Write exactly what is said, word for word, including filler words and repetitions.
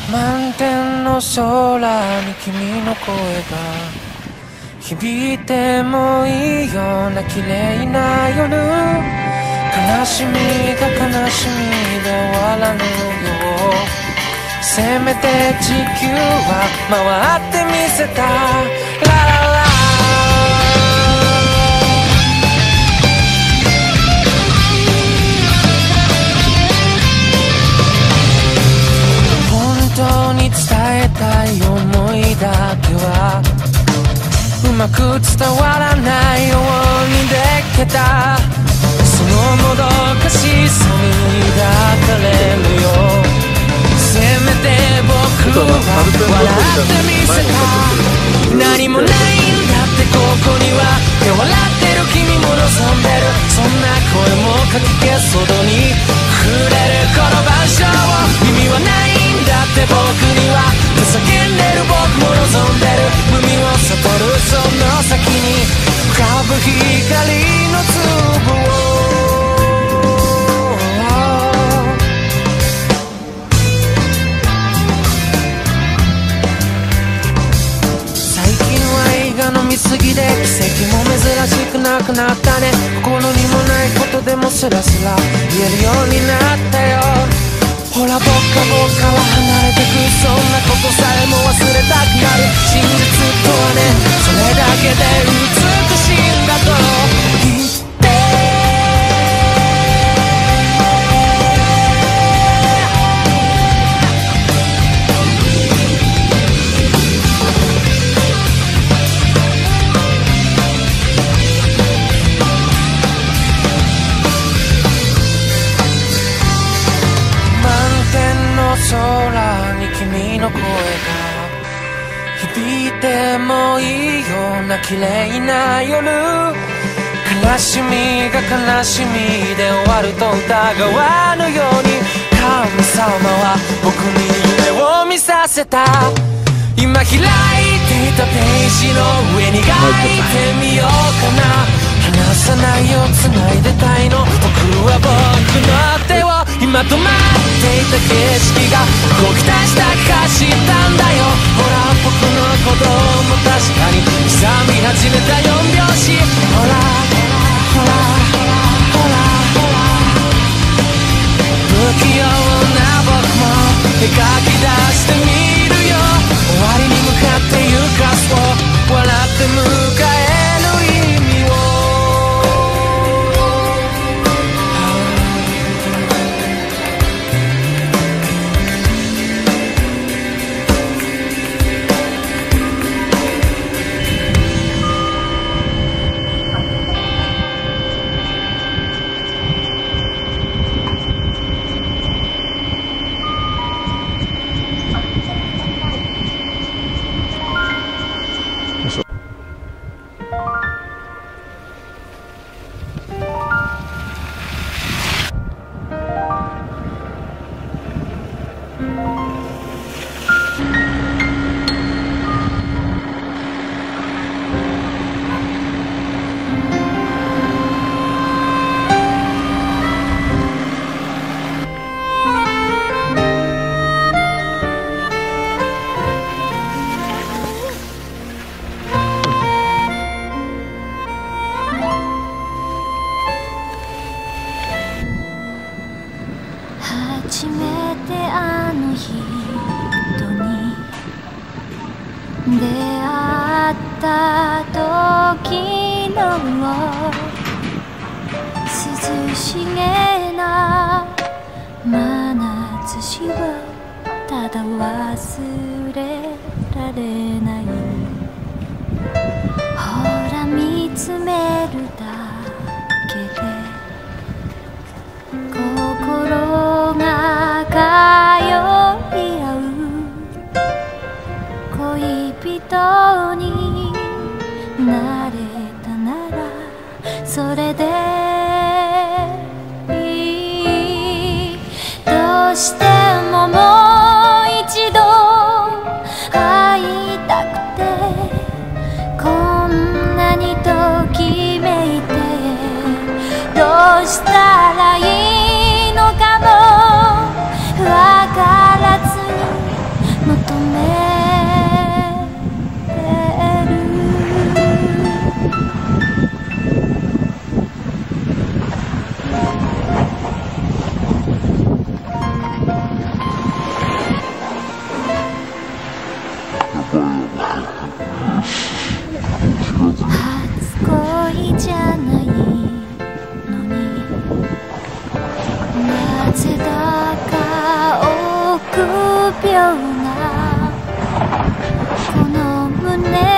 満天の空に君の声が響いてもいいような綺麗な夜、悲しみが悲しみで終わらぬよう、せめて地球は回ってみせた。ラララ本当に伝えたい思いだけはうまく伝わらないようにできた。そのもどかしさに抱かれるよ、せめて僕は笑ってみせた。何もないんだってここには、手笑ってる君も望んでる、そんな声もかき消すほどに触れるこの場所を。意味はないんだって僕には、叫んでる僕も望んでる、海を悟るその先に浮かぶ光の粒を。飲みすぎで奇跡も珍しくなくなったね。心にもないことでもスラスラ言えるようになったよ。ほら僕か僕かは離れてく、そんなことさえも忘れたくなる。真実とはね、それだけで美しいんだと言って空に君の声が響いてもいいような綺麗な夜、悲しみが悲しみで終わると疑わぬように神様は僕に夢を見させた。今開いていたページの上に書いてみようかな。離さないよ繋いでたいの、僕は僕の手を。今止まっていた景色が動き出したかしたんだよ。ほら僕の鼓動も確かに刻み始めたよんびょうし。ほらほらほら不器用な僕も描き出してみるよ。終わりに向かってゆかそう笑って迎える意味を。 初めてあの人に出会った時の涼しげな眼差しをただ忘れられない。ほら見つめるだけで心が通い合う。恋人になれたならそれでいい。どうしてももう一度会いたくて、こんなにとき秒なこの胸